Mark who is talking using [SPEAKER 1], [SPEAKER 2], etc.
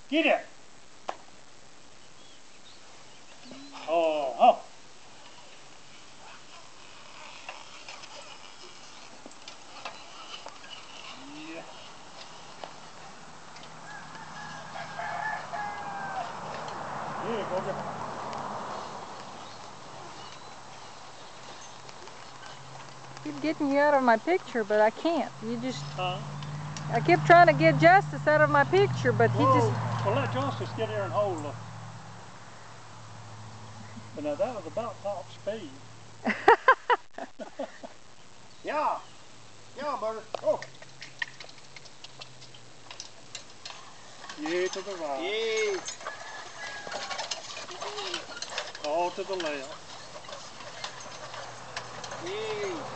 [SPEAKER 1] Get it. Oh, oh. Yeah. Here, Booger.
[SPEAKER 2] Keep getting you out of my picture, but I can't. You just...
[SPEAKER 1] Huh?
[SPEAKER 2] I kept trying to get Justice out of my picture, but he just...
[SPEAKER 1] Well, let Justice get here and hold her. But now that was about top speed.
[SPEAKER 3] Yeah. Yeah, Booger. Oh.
[SPEAKER 1] Yeah, to the right.
[SPEAKER 3] Yay.
[SPEAKER 1] All to the left.
[SPEAKER 3] Yay.